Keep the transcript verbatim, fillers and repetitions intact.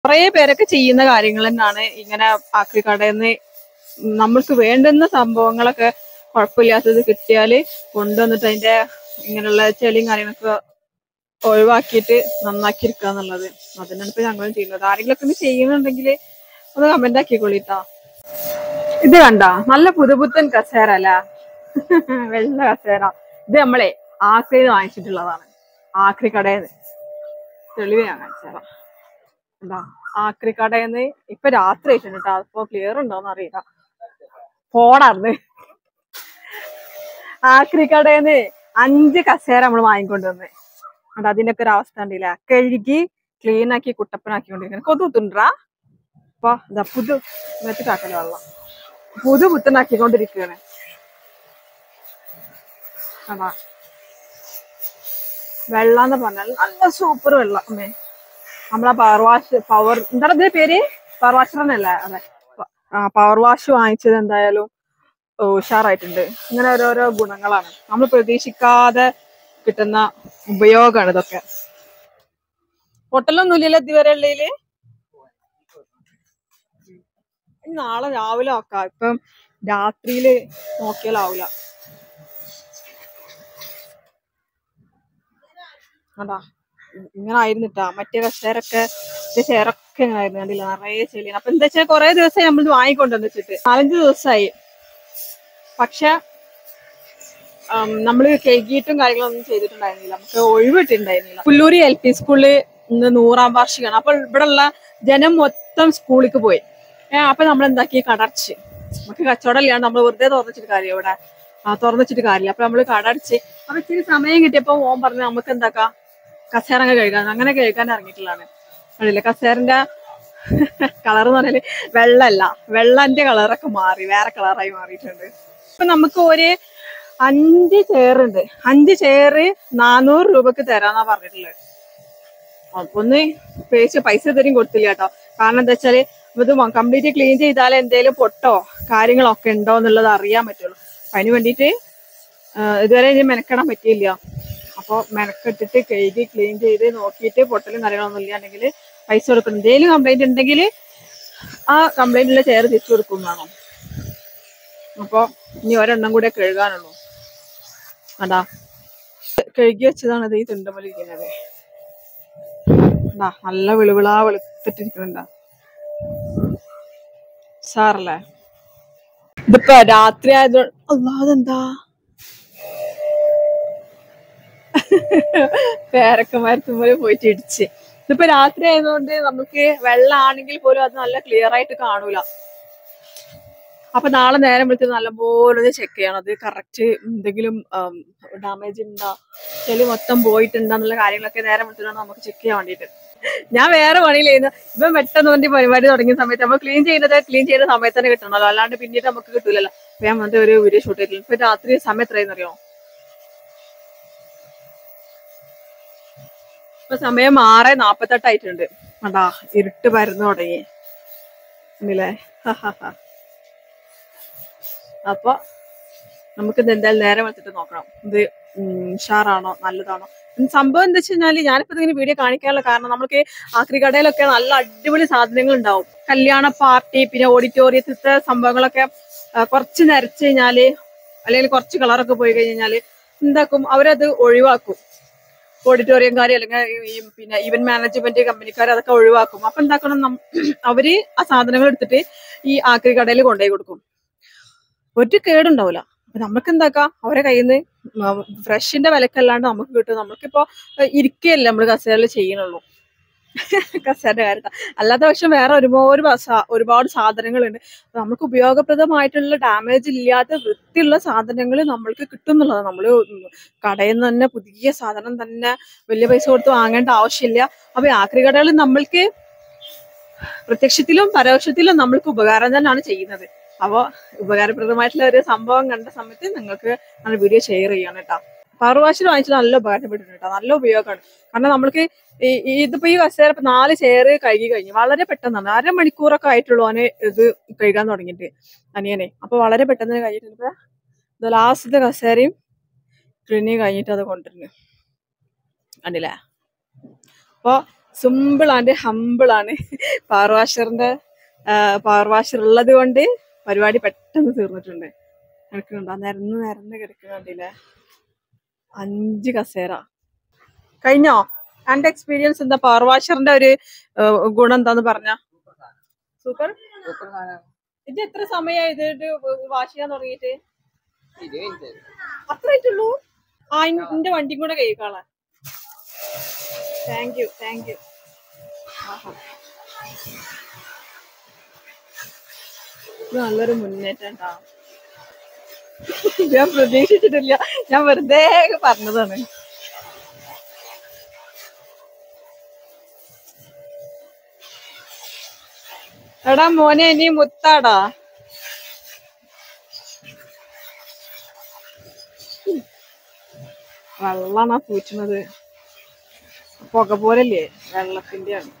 കുറെ പേരൊക്കെ ചെയ്യുന്ന കാര്യങ്ങൾ തന്നെയാണ് ഇങ്ങനെ ആക്രി കടയിൽ നിന്ന് നമ്മൾക്ക് വേണ്ടുന്ന സംഭവങ്ങളൊക്കെ കുഴപ്പമില്ലാത്തത് കിട്ടിയാല് കൊണ്ടുവന്നിട്ട് അതിന്റെ ഇങ്ങനെയുള്ള ചെളിയും കാര്യങ്ങളൊക്കെ ഒഴിവാക്കിയിട്ട് നന്നാക്കി എടുക്കുക എന്നുള്ളത്. അതിനാണ് ഇപ്പൊ ഞങ്ങളും ചെയ്യുന്നത്. ആരെങ്കിലും ഒക്കെ ചെയ്യുന്നുണ്ടെങ്കിൽ ഒന്ന് കമന്റ് ആക്കിക്കൊള്ളിട്ടാ. ഇത് കണ്ട നല്ല പുതുപുത്തൻ കസേര അല്ല, വെള്ള കസേര. ഇത് നമ്മളെ ആക്രി വാങ്ങിച്ചിട്ടുള്ളതാണ്, ആക്രി കടയിൽ നിന്ന്. തെളിവ് ഞാൻ കാണിച്ചേരാം. എന്താ ആക്രി കടയിൽ നിന്ന് ഇപ്പൊ രാത്രി ആയിട്ടുണ്ട് കേട്ടോ. അപ്പൊ ക്ലിയർ ഉണ്ടോന്ന് അറിയില്ല, ഫോണാർന്ന്. ആക്രി കടയിൽ നിന്ന് അഞ്ച് കസേര നമ്മൾ വാങ്ങിക്കൊണ്ടുവന്ന്. അത് അതിന്റെ ഒക്കെ ഒരു അവസ്ഥ ഉണ്ടല്ല, കഴുകി ക്ലീൻ ആക്കി കുട്ടപ്പനാക്കിക്കൊണ്ടിരിക്കുന്നത്. കൊതുകുത്തുണ്ടാ അപ്പൊ ഇതാ പുതു മെത്തിട്ടാക്കല വെള്ളം പുതു പുത്തനാക്കിക്കൊണ്ടിരിക്കുകയാണ്. അതാ വെള്ളം എന്ന് പറഞ്ഞാൽ നല്ല സൂപ്പർ വെള്ളം. അമ്മേ നമ്മളാ പവർ വാഷ് പവർ എന്താണ് ഇതിന്റെ പേര്, പവർ വാഷറിനല്ലേ? അതെ, ആ പവർ വാഷ് വാങ്ങിച്ചത് എന്തായാലും ഉഷാറായിട്ടുണ്ട്. ഇങ്ങനെ ഓരോരോ ഗുണങ്ങളാണ്, നമ്മൾ പ്രതീക്ഷിക്കാതെ കിട്ടുന്ന ഉപയോഗമാണ് ഇതൊക്കെ. പൊട്ടലൊന്നും ഇല്ലല്ലോ ഇതുവരെ ഉള്ളതില്. നാളെ രാവിലെ നോക്കാം, ഇപ്പം രാത്രിയില് നോക്കിയാലാവൂല. അതാ ഇങ്ങനെ ആയിരുന്നിട്ടാ മറ്റേ കസേരൊക്കെ, ചേരൊക്കെ ഇങ്ങനെ ആയിരുന്നു, കണ്ടില്ല നിറയെ ചെളിയാണ്. അപ്പൊ എന്താ വെച്ചാൽ കുറെ ദിവസമായി നമ്മൾ വാങ്ങിക്കൊണ്ടുവന്ന് വെച്ചിട്ട്, നാലഞ്ച് ദിവസമായി. പക്ഷെ നമ്മള് കഴുകിയിട്ടും കാര്യങ്ങളൊന്നും ചെയ്തിട്ടുണ്ടായിരുന്നില്ല, നമുക്ക് ഒഴിവിട്ടുണ്ടായിരുന്നില്ല. പുല്ലൂരി എൽ പി സ്കൂളില് ഇന്ന് നൂറാം വാർഷികമാണ്. അപ്പൊ ഇവിടെ ഉള്ള ജനം മൊത്തം സ്കൂളിലേക്ക് പോയി. ഏഹ് അപ്പൊ നമ്മൾ എന്താക്കി, കടർച്ച്. നമുക്ക് കച്ചവടം ഇല്ലാണ്ട് നമ്മൾ വെറുതെ തുറന്നിച്ചിട്ട് കാര്യം, ഇവിടെ ആ തുറന്നിച്ചിട്ട് കാര്യമില്ല. അപ്പൊ നമ്മള് കടർച്ച്. അപ്പൊ ഇച്ചിരി സമയം കിട്ടിയപ്പോ ഓൻ പറഞ്ഞു നമുക്ക് എന്താക്കാം, കസേര അങ്ങ് കഴുകാൻ. അങ്ങനെ കഴുകാൻ ഇറങ്ങിയിട്ടുള്ളതാണ്. അറിയില്ല, കസേരന്റെ കളർ എന്ന് പറഞ്ഞാല് വെള്ളല്ല, വെള്ളന്റെ കളറൊക്കെ മാറി വേറെ കളറായി മാറിയിട്ടുണ്ട്. ഇപ്പൊ നമുക്ക് ഒരു അഞ്ച് ചെയറുണ്ട്, അഞ്ച് ചെയറ് നാനൂറ് രൂപക്ക് തരാന്നാ പറഞ്ഞിട്ടുള്ളത്. അപ്പൊ ഒന്ന് പേച്ച് പൈസ ഇതുവരെയും കൊടുത്തില്ല കേട്ടോ. കാരണം എന്താ വെച്ചാല് ഇത് കംപ്ലീറ്റ് ക്ലീൻ ചെയ്താൽ എന്തേലും പൊട്ടോ കാര്യങ്ങളൊക്കെ ഉണ്ടോ എന്നുള്ളത് അറിയാൻ പറ്റുള്ളൂ. അതിന് വേണ്ടിയിട്ട് ഇതുവരെ ഇനി മെനക്കെടാൻ പറ്റിയില്ല. അപ്പൊ മെനക്കെട്ടിട്ട് കഴുകി ക്ലീൻ ചെയ്ത് നോക്കിയിട്ട് പൊട്ടലും കാര്യങ്ങളൊന്നും ഇല്ലാണ്ടെങ്കിൽ പൈസ കൊടുക്കണം. എന്തെങ്കിലും കംപ്ലൈന്റ് ഉണ്ടെങ്കിൽ ആ കംപ്ലൈന്റുള്ള ചെയർ തിരിച്ചു കൊടുക്കും വേണം. അപ്പൊ ഇനി ഒരെണ്ണം കൂടെ കഴുകാനുള്ളൂ. അതാ കഴുകി വെച്ചതാണ് ഇത്, ഈ തുണ്ടമല ഇരിക്കുന്നത്. നല്ല വെളുവിളാ വെളുത്തിട്ടിരിക്കുന്നുണ്ടാ സാറല്ലേ. ഇതിപ്പോ രാത്രി ആയതുകൊണ്ട് അല്ലാതെന്താ പേരക്കന്മാരത്തുമ്പോലെ പോയിട്ട് ഇടിച്ച്. ഇതിപ്പോ രാത്രി ആയതുകൊണ്ട് നമുക്ക് വെള്ളമാണെങ്കിൽ പോലും അത് നല്ല ക്ലിയർ ആയിട്ട് കാണൂല. അപ്പൊ നാളെ നേരം വിളിച്ച് നല്ലപോലെ ചെക്ക് ചെയ്യണം, അത് കറക്റ്റ് എന്തെങ്കിലും ഡാമേജ് ഉണ്ടോ, ചെളി മൊത്തം പോയിട്ടുണ്ടോ എന്നുള്ള കാര്യങ്ങളൊക്കെ നേരം വിളിച്ചിട്ടാണ് നമുക്ക് ചെക്ക് ചെയ്യാൻ വേണ്ടിയിട്ട്. ഞാൻ വേറെ പണിയിലായിരുന്നു. ഇപ്പം പെട്ടെന്ന് വേണ്ടി പരിപാടി തുടങ്ങിയ സമയത്ത് നമ്മൾ ക്ലീൻ ചെയ്യുന്നത് ക്ലീൻ ചെയ്യുന്ന സമയത്ത് തന്നെ കിട്ടണമല്ലോ, അല്ലാണ്ട് പിന്നീട് നമുക്ക് കിട്ടൂലല്ലോ. അപ്പൊ ഞാൻ വന്നിട്ട് ഒരു വീഡിയോ ഷൂട്ട് ചെയ്തില്ല. ഇപ്പൊ രാത്രി സമയം എത്രയെന്ന് അറിയോ? ഇപ്പൊ സമയം ആറ് നാപ്പത്തെട്ടായിട്ടുണ്ട്. അതാ ഇരുട്ട് പരന്നു തുടങ്ങി ഇല്ലേ. അപ്പൊ നമുക്കിത് എന്തായാലും നേരെ വെച്ചിട്ട് നോക്കണം, ഇത് ഉഷാറാണോ നല്ലതാണോ. സംഭവം എന്താ വെച്ച് കഴിഞ്ഞാല് ഞാനിപ്പോ ഇതിങ്ങനെ വീഡിയോ കാണിക്കാനുള്ള കാരണം, നമുക്ക് ആക്രി കടയിലൊക്കെ നല്ല അടിപൊളി സാധനങ്ങൾ ഉണ്ടാവും. കല്യാണ പാർട്ടി പിന്നെ ഓഡിറ്റോറിയത്തിലത്തെ സംഭവങ്ങളൊക്കെ കുറച്ച് നരച്ചു കഴിഞ്ഞാല് അല്ലെങ്കിൽ കുറച്ച് കളറൊക്കെ പോയി കഴിഞ്ഞാല് എന്താക്കും, അവരത് ഒഴിവാക്കും. ഓഡിറ്റോറിയംകാർ അല്ലെങ്കിൽ ഈ പിന്നെ ഈവന്റ് മാനേജ്മെന്റ് കമ്പനിക്കാർ അതൊക്കെ ഒഴിവാക്കും. അപ്പൊ എന്താക്കണം, അവര് ആ സാധനങ്ങൾ എടുത്തിട്ട് ഈ ആക്രി കടയിൽ കൊണ്ടുപോയി കൊടുക്കും. ഒരു കേടുണ്ടാവില്ല. അപ്പൊ നമുക്ക് എന്താക്കാം, അവരെ കയ്യിൽ നിന്ന് ഫ്രഷിന്റെ വിലക്കല്ലാണ്ട് നമുക്ക് കിട്ടും. നമുക്കിപ്പോ ഇരിക്കുകയല്ലേ നമ്മൾ കസേരയിൽ ചെയ്യണുള്ളൂ, കസേരയുടെ കാര്യത്ത. അല്ലാത്ത പക്ഷം വേറെ ഒരുപാട് ഒരുപാട് സാധനങ്ങളുണ്ട്. നമുക്ക് ഉപയോഗപ്രദമായിട്ടുള്ള ഡാമേജ് ഇല്ലാത്ത വൃത്തിയുള്ള സാധനങ്ങൾ നമ്മൾക്ക് കിട്ടുന്നുള്ളത്. നമ്മള് കടയിൽ നിന്ന് തന്നെ പുതിയ സാധനം തന്നെ വലിയ പൈസ കൊടുത്ത് വാങ്ങേണ്ട ആവശ്യമില്ല. അപ്പൊ ആക്രി കടകളിൽ നമ്മൾക്ക് പ്രത്യക്ഷത്തിലും പരോക്ഷത്തിലും നമ്മൾക്ക് ഉപകാരം തന്നെയാണ് ചെയ്യുന്നത്. അപ്പൊ ഉപകാരപ്രദമായിട്ടുള്ള ഒരു സംഭവം കണ്ട സമയത്ത് നിങ്ങൾക്ക് നല്ല വീഡിയോ ഷെയർ ചെയ്യണം കേട്ടോ. പവർ വാഷർ വാങ്ങിച്ചാൽ നല്ല ഉപകാരപ്പെട്ടിട്ടുണ്ട് കേട്ടോ, നല്ല ഉപയോഗമാണ്. കാരണം നമ്മൾക്ക് ഈ ഇതിപ്പോ ഈ കസേര ഇപ്പൊ നാല് ചെയർ കഴുകി കഴിഞ്ഞു, വളരെ പെട്ടെന്നാണ്. അരമണിക്കൂറൊക്കെ ആയിട്ടുള്ളൂ അവന് ഇത് കഴുകാൻ തുടങ്ങിയിട്ട് അനിയനെ. അപ്പൊ വളരെ പെട്ടെന്ന് കഴിഞ്ഞിട്ട് ഇത് ലാസ്റ്റത്തെ കസേരയും ക്ലീനിങ് കഴിഞ്ഞിട്ട് അത് കൊണ്ടുവരുന്നു കണ്ടില്ലേ. അപ്പൊ സിമ്പിൾ ആൻഡ് ഹമ്പിൾ ആണ്. പവർ വാഷറിന്റെ പവർ വാഷർ ഉള്ളത് കൊണ്ട് പരിപാടി പെട്ടെന്ന് തീർന്നിട്ടുണ്ട്. കിടക്കുന്നുണ്ടോ? നിരന്ന് നിരന്ന് കിടക്കുന്നുണ്ടില്ലേ? അഞ്ച് കസേര. കഴിഞ്ഞോ? എന്റെ എക്സ്പീരിയൻസ് എന്താ? പവർ വാഷറിന്റെ ഒരു ഗുണം എന്താന്ന് പറഞ്ഞ? സൂപ്പർ. ഇത് എത്ര സമയമായി ഇത് വാഷ് ചെയ്യാൻ തുടങ്ങിയിട്ട്? അത്ര ആയിട്ടുള്ളൂ? ആ, എന്റെ വണ്ടിയും കൂടെ കഴിക്കാളാ. Thank you thank you. ഇത് നല്ലൊരു മുന്നേറ്റം. ഞാൻ പ്രതീക്ഷിച്ചിട്ടില്ല, ഞാൻ വെറുതെ പറഞ്ഞതാണ്. എടാ മോനെ, ഇനി മുത്താടാ. വെള്ളാണാ പൂറ്റുന്നത്. പുക പോലല്ലേ, വെള്ളത്തിന്റെ ആണ്.